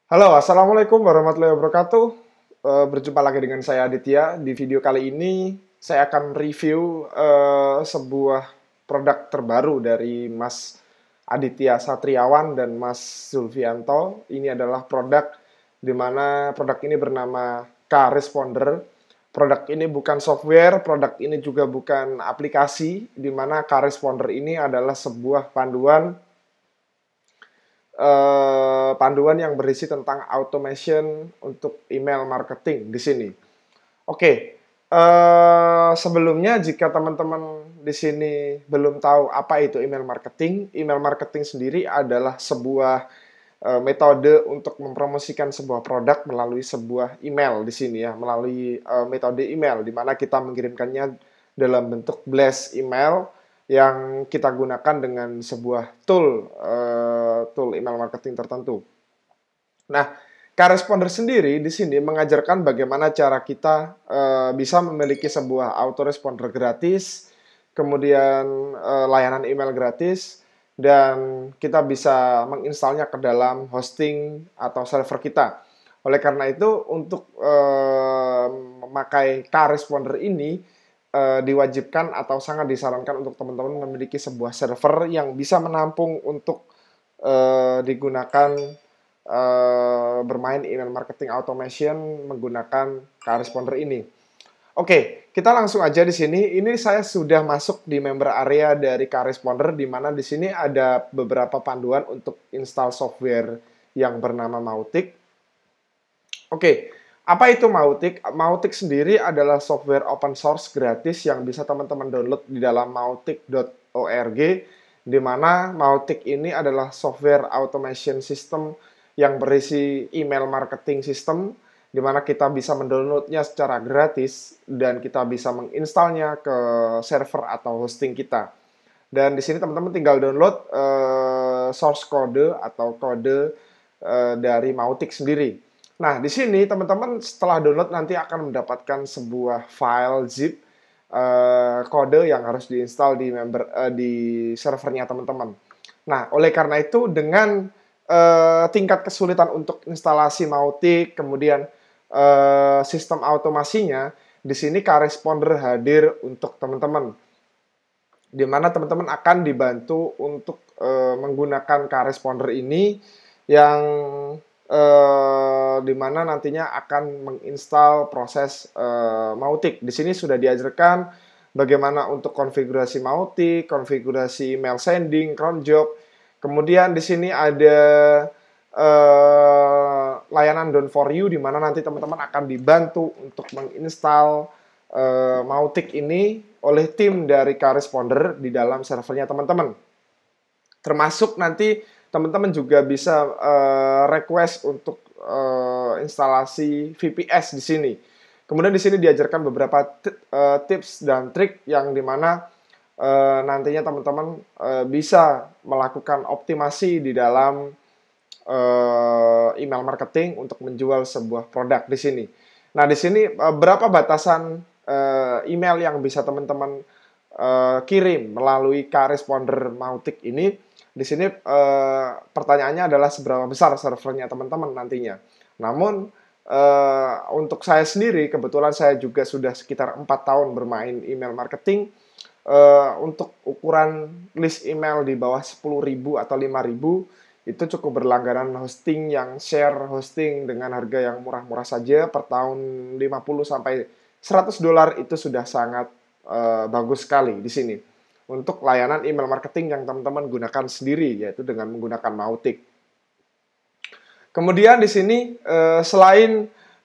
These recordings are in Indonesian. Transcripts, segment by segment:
Halo, Assalamualaikum warahmatullahi wabarakatuh. Berjumpa lagi dengan saya Aditya. Di video kali ini, saya akan review sebuah produk terbaru dari Mas Aditya Satriawan dan Mas Zulfianto. Ini adalah produk di mana produk ini bernama K-Responder. Produk ini bukan software, produk ini juga bukan aplikasi, di mana K-Responder ini adalah sebuah panduan yang berisi tentang automation untuk email marketing di sini. Oke, sebelumnya jika teman-teman di sini belum tahu apa itu email marketing sendiri adalah sebuah metode untuk mempromosikan sebuah produk melalui sebuah email di sini ya, melalui metode email di mana kita mengirimkannya dalam bentuk blast email yang kita gunakan dengan sebuah tool email marketing tertentu. Nah, K-Responder sendiri di sini mengajarkan bagaimana cara kita bisa memiliki sebuah autoresponder gratis, kemudian layanan email gratis, dan kita bisa menginstalnya ke dalam hosting atau server kita. Oleh karena itu, untuk memakai K-Responder ini diwajibkan atau sangat disarankan untuk teman-teman memiliki sebuah server yang bisa menampung untuk digunakan bermain email marketing automation menggunakan K-Responder ini. Oke, kita langsung aja di sini. Ini saya sudah masuk di member area dari K-Responder, di mana di sini ada beberapa panduan untuk install software yang bernama Mautic. Oke, apa itu Mautic? Mautic sendiri adalah software open source gratis yang bisa teman-teman download di dalam mautic.org, di mana Mautic ini adalah software automation system yang berisi email marketing system, di mana kita bisa mendownloadnya secara gratis dan kita bisa menginstalnya ke server atau hosting kita. Dan di sini teman-teman tinggal download source code atau kode dari Mautic sendiri. Nah, di sini teman-teman setelah download nanti akan mendapatkan sebuah file zip kode yang harus diinstal di servernya teman-teman. Nah, oleh karena itu dengan tingkat kesulitan untuk instalasi Mautic, kemudian sistem automasinya, di sini K-Responder hadir untuk teman-teman, di mana teman-teman akan dibantu untuk menggunakan K-Responder ini yang di mana nantinya akan menginstal proses Mautic. Di sini sudah diajarkan bagaimana untuk konfigurasi Mautic, konfigurasi email sending, cron job. Kemudian di sini ada layanan Done for You, di mana nanti teman-teman akan dibantu untuk menginstal Mautic ini oleh tim dari K-Responder di dalam servernya teman-teman. Termasuk nanti teman-teman juga bisa request untuk instalasi VPS di sini. Kemudian di sini diajarkan beberapa tips dan trik yang dimana nantinya teman-teman bisa melakukan optimasi di dalam email marketing untuk menjual sebuah produk di sini. Nah, di sini berapa batasan email yang bisa teman-teman kirim melalui K-Responder Mautic ini? Di sini pertanyaannya adalah seberapa besar servernya teman-teman nantinya. Namun untuk saya sendiri, kebetulan saya juga sudah sekitar 4 tahun bermain email marketing. Untuk ukuran list email di bawah 10.000 atau 5.000 itu cukup berlangganan hosting yang share hosting dengan harga yang murah-murah saja per tahun 50 sampai $100 itu sudah sangat bagus sekali di sini untuk layanan email marketing yang teman-teman gunakan sendiri, yaitu dengan menggunakan Mautic. Kemudian di sini selain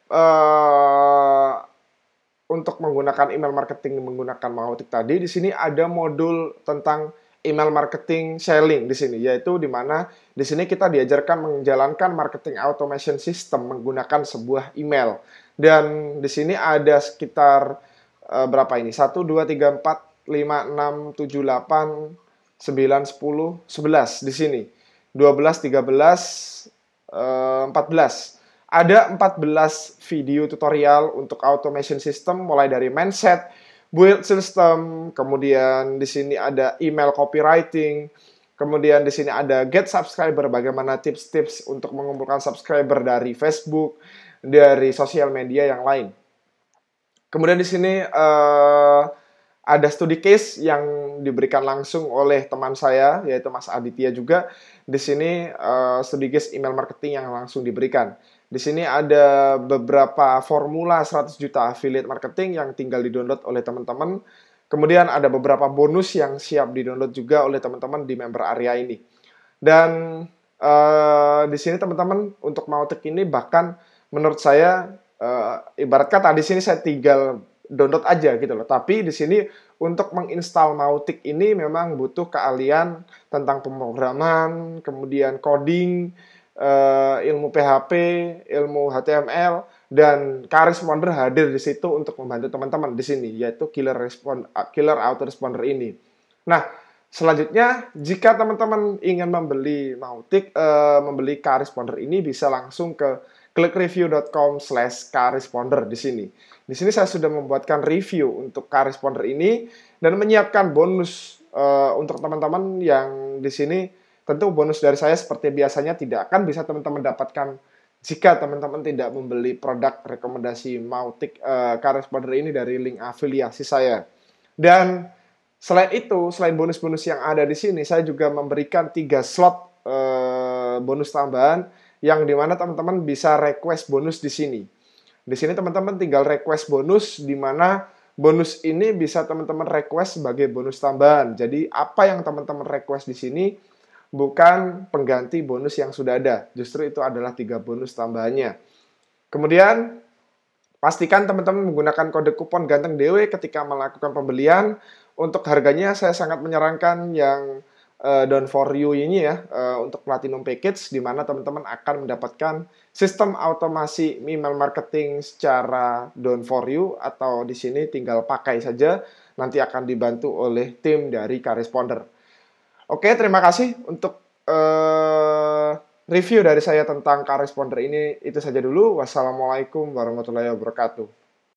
untuk menggunakan email marketing menggunakan Mautic tadi, di sini ada modul tentang email marketing selling di sini, yaitu di mana di sini kita diajarkan menjalankan marketing automation system menggunakan sebuah email. Dan di sini ada sekitar berapa ini? 1 2 3 4 5 6 7 8 9 10 11 di sini. 12 13 14. Ada 14 video tutorial untuk automation system mulai dari mindset, build system, kemudian di sini ada email copywriting, Kemudian di sini ada get subscriber, bagaimana tips-tips untuk mengumpulkan subscriber dari Facebook, dari sosial media yang lain. Kemudian di sini ada studi case yang diberikan langsung oleh teman saya, yaitu Mas Aditya juga. Di sini studi case email marketing yang langsung diberikan. Di sini ada beberapa formula 100 juta affiliate marketing yang tinggal di-download oleh teman-teman. Kemudian ada beberapa bonus yang siap di-download juga oleh teman-teman di member area ini. Dan di sini teman-teman untuk Mautic ini bahkan menurut saya ibarat kata di sini saya tinggal download aja gitu loh. Tapi di sini untuk menginstal Mautic ini memang butuh keahlian tentang pemrograman, kemudian coding, ilmu PHP, ilmu HTML, dan Caresponder hadir di situ untuk membantu teman-teman di sini, yaitu Killer Autoresponder ini. Nah, selanjutnya jika teman-teman ingin membeli Mautic, membeli Caresponder ini bisa langsung ke clickreview.com/caresponder di sini. Di sini saya sudah membuatkan review untuk Caresponder ini dan menyiapkan bonus untuk teman-teman yang di sini. Tentu bonus dari saya seperti biasanya tidak akan bisa teman-teman dapatkan jika teman-teman tidak membeli produk rekomendasi Mautic Caresponder ini dari link afiliasi saya. Dan selain itu, selain bonus-bonus yang ada di sini, saya juga memberikan 3 slot bonus tambahan yang dimana teman-teman bisa request bonus di sini. Di sini teman-teman tinggal request bonus, di mana bonus ini bisa teman-teman request sebagai bonus tambahan. Jadi apa yang teman-teman request di sini bukan pengganti bonus yang sudah ada. Justru itu adalah 3 bonus tambahannya. Kemudian pastikan teman-teman menggunakan kode kupon Ganteng DW ketika melakukan pembelian. Untuk harganya saya sangat menyarankan yang Done for You ini ya, untuk Platinum Package, di mana teman-teman akan mendapatkan sistem automasi email marketing secara Done for You, atau di sini tinggal pakai saja, nanti akan dibantu oleh tim dari Caresponder. Oke, terima kasih untuk review dari saya tentang Caresponder ini. Itu saja dulu. Wassalamualaikum warahmatullahi wabarakatuh.